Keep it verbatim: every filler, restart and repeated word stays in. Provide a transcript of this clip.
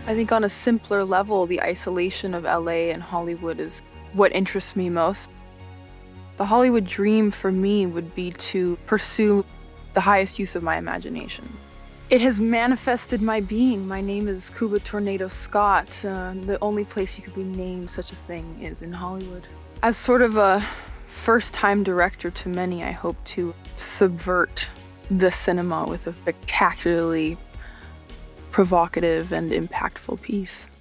I think on a simpler level, the isolation of L A and Hollywood is what interests me most. The Hollywood dream for me would be to pursue the highest use of my imagination. It has manifested my being. My name is Cuba Tornado Scott. Uh, the only place you could be named such a thing is in Hollywood. As sort of a first-time director to many, I hope to subvert the cinema with a spectacularly provocative and impactful piece.